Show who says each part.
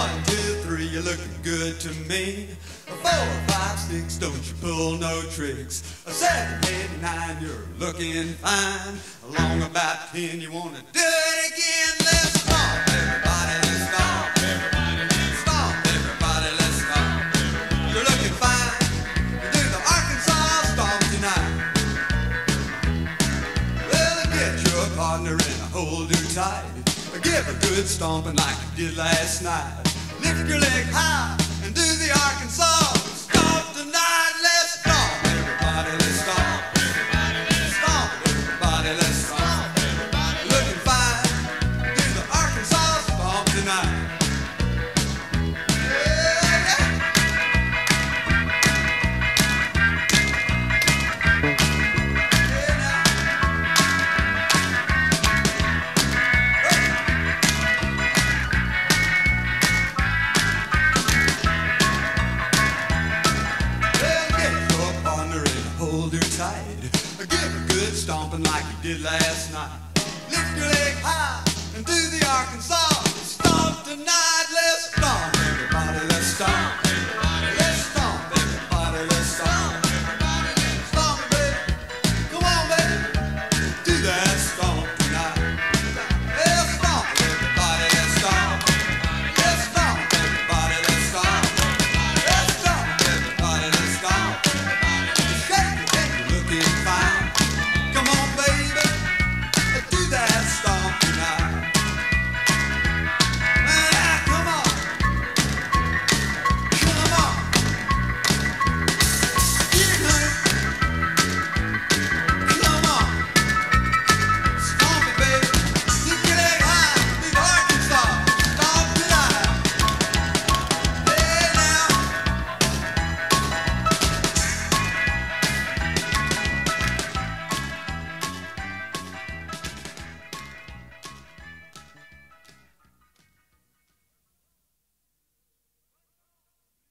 Speaker 1: 1, 2, 3, you're looking good to me. 4, 5, 6, don't you pull no tricks. 7, 8, 9, you're looking fine. Along about 10, you wanna do it again. Let's stomp, everybody, let's stomp. Everybody, let's stomp, everybody, let's stomp. You're looking fine. You do the Arkansas stomp tonight. Well, get your partner and hold her tight. Give a good stomping like you did last night. Lift your leg high and do the Arkansas stomp tonight. Let's stomp, everybody, let's stomp. Everybody, let's stomp. Everybody, let's stomp. Everybody, looking fine. Do the Arkansas stomp tonight. Hold her tight. Give a good stomping like you did last night.